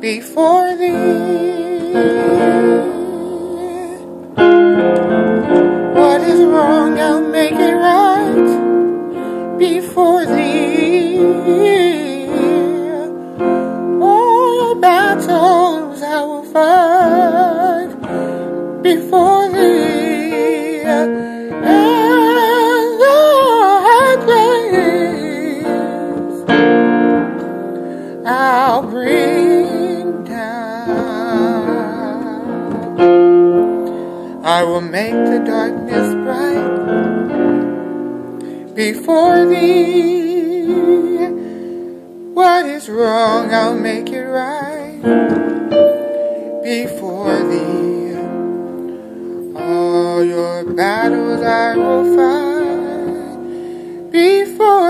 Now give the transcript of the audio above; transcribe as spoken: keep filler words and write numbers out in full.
before thee. What is wrong, I'll make it right before thee. All your battles I will fight before thee, and the high place I'll bring down. I will make the darkness bright before thee. What is wrong, I'll make it right before thee. All your battles I will fight before